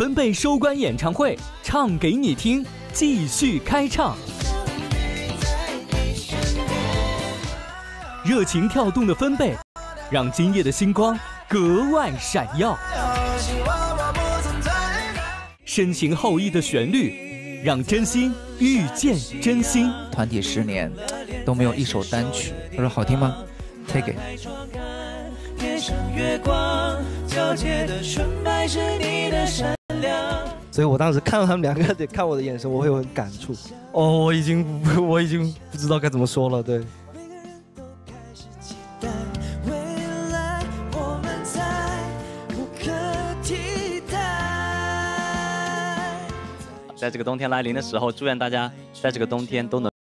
分贝收官演唱会，唱给你听，继续开唱。热情跳动的分贝，让今夜的星光格外闪耀。深情厚谊的旋律，让真心遇见真心。 团体10年都没有一首单曲，他说好听吗 ？Take it。 所以我当时看到他们两个看我的眼神，我会有很感触。哦，我已经不知道该怎么说了，对。 在这个冬天来临的时候，祝愿大家在这个冬天都能